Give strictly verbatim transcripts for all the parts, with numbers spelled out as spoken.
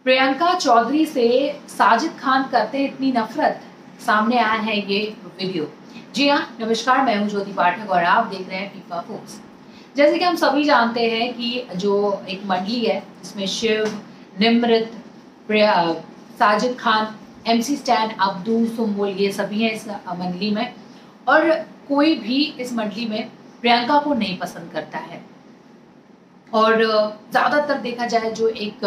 प्रियंका चौधरी से साजिद खान करते हैं इतनी नफरत, सामने आया है ये वीडियो। जी हाँ, नमस्कार, मैं हूँ ज्योति पाठक और आप देख रहे हैं फीफा फूड्स। जैसे कि हम सभी जानते हैं कि जो एक मंडली है जिसमें Shiv, Nimrit, Sajid Khan, MC Stan, Abdu, Sumbul, ये सभी हैं इस मंडली में। और कोई भी इस मंडली में प्रियंका को नहीं पसंद करता है। और ज़्यादातर देखा जाए जो एक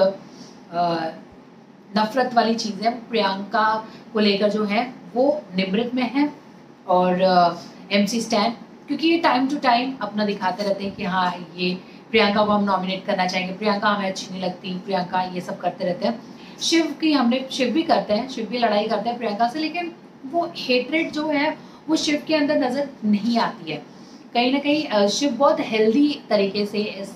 नफरत वाली चीज़ है प्रियंका को लेकर जो है वो निमृत में है और एमसी स्टैन, क्योंकि ये टाइम टू टाइम अपना दिखाते रहते हैं कि हाँ ये प्रियंका को हम नॉमिनेट करना चाहेंगे, प्रियंका हमें अच्छी नहीं लगती, प्रियंका, ये सब करते रहते हैं। शिव की हमने शिव भी करते हैं, शिव भी लड़ाई करते हैं प्रियंका से, लेकिन वो हेट्रेड जो है वो शिव के अंदर नज़र नहीं आती है। कहीं ना कहीं शिव बहुत हेल्दी तरीके से इस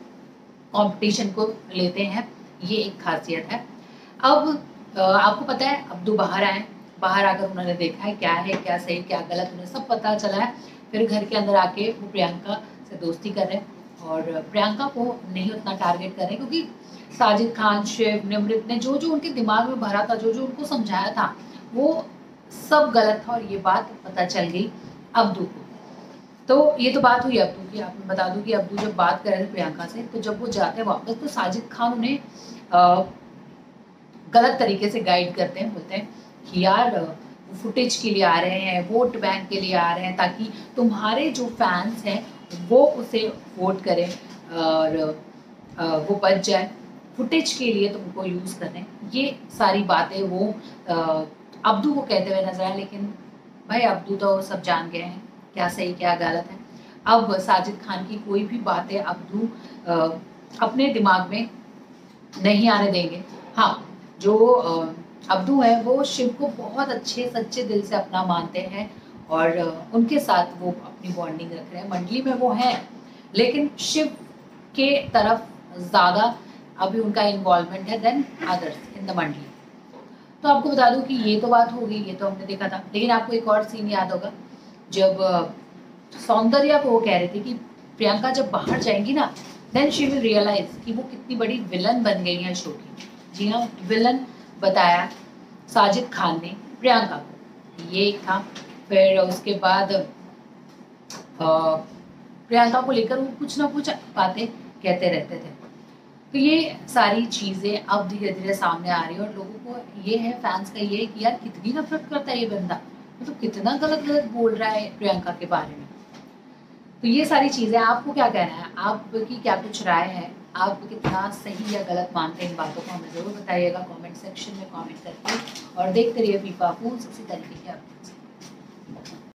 कंपटीशन को लेते हैं, ये एक खासियत है। अब आपको पता है अब्दू बाहर आए, बाहर आकर उन्होंने देखा है क्या है क्या सही क्या गलत, उन्हें सब पता चला है। फिर घर के अंदर आके वो प्रियंका से दोस्ती कर रहे हैं और प्रियंका को नहीं उतना टारगेट कर रहे, क्योंकि साजिद खान, शिव, निमृत ने जो जो उनके दिमाग में भरा था, जो जो उनको समझाया था, वो सब गलत था और ये बात पता चल गई अब्दू को। तो ये तो बात हुई अब्दू की। आपको बता दूं कि अब्दू जब बात कर रहे थे प्रियंका से, तो जब वो जाते हैं वापस तो साजिद खान उन्हें आ, गलत तरीके से गाइड करते हैं, बोलते हैं कि यार वो फुटेज के लिए आ रहे हैं, वोट बैंक के लिए आ रहे हैं, ताकि तुम्हारे जो फैंस हैं वो उसे वोट करें और वो बच जाए, फुटेज के लिए तुमको यूज़ कर रहे हैं। ये सारी बातें वो अब्दू को कहते हुए नजर आए, लेकिन भाई अब्दू तो सब जान गए हैं क्या सही क्या गलत है। अब साजिद खान की कोई भी बातें अब्दू अपने दिमाग में नहीं आने देंगे। हाँ, जो अब्दू है वो शिव को बहुत अच्छे सच्चे दिल से अपना मानते हैं और उनके साथ वो अपनी बॉन्डिंग रख रहे हैं। मंडली में वो हैं, लेकिन शिव के तरफ ज़्यादा अभी उनका इन्वॉल्वमेंट है देन अदर्स इन द मंडली। तो आपको बता दूं कि ये तो बात हो गई, ये तो हमने देखा था। लेकिन आपको एक और सीन याद होगा, जब सौंदर्या को वो कह रहे थे कि प्रियंका जब बाहर जाएंगी ना, देन शी विल रियलाइज कि वो कितनी बड़ी विलन बन गई है शो की। जी हाँ, विलन बताया साजिद खान ने प्रियंका को, ये एक था। फिर उसके बाद प्रियंका को लेकर वो कुछ ना कुछ बातें कहते रहते थे। तो ये सारी चीज़ें अब धीरे धीरे सामने आ रही है और लोगों को ये है, फैंस का ये है कि यार कितनी नफरत करता है ये बंदा, मतलब तो कितना गलत गलत बोल रहा है प्रियंका के बारे में। तो ये सारी चीज़ें, आपको क्या कहना है, आपकी क्या कुछ राय है, आप कितना सही या गलत मानते हैं इन बातों को, हमें ज़रूर बताइएगा कमेंट सेक्शन में कमेंट करके। और देखते रहिए फीफा फूड्स इसी तरीके के अपडेट्स।